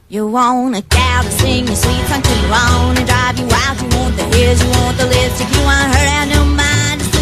You want a gal to sing your sweet song to you on and drive you out. You want the hits, you want the lipstick, you want her out, no mind.